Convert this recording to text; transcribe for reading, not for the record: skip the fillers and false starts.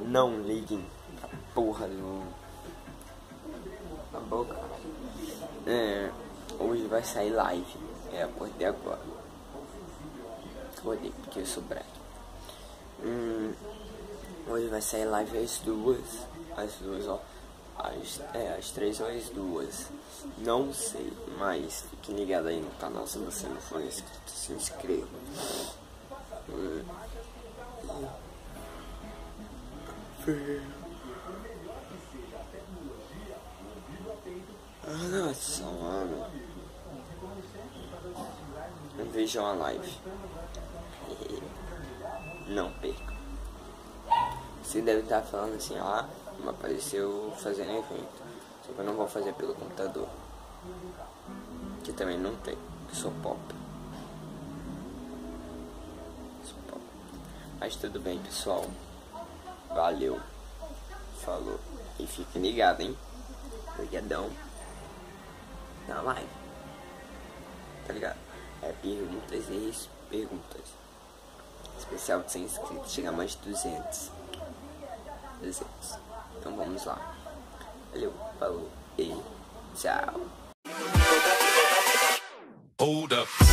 Não liguem a porra do... A boca. Hoje vai sair live. Acordei agora. Acordei porque eu sou bravo. Hoje vai sair live às 2. Às 2, ó. Às 3 ou às 2. Não sei, mas fique ligado aí no canal. Se você não for inscrito, se inscreva. Nossa, mano. Vejam a live. Não perca. Você deve estar falando assim, me apareceu fazendo evento. Só que eu não vou fazer pelo computador. Que também não tem. Eu sou pop. Mas tudo bem, pessoal. Valeu. Falou. E fiquem ligados, hein? Obrigadão. Na live. Tá ligado? Perguntas e perguntas. Especial de 100 inscritos. Chega a mais de 200. Então vamos lá. Valeu. Falou. E tchau. Hold up.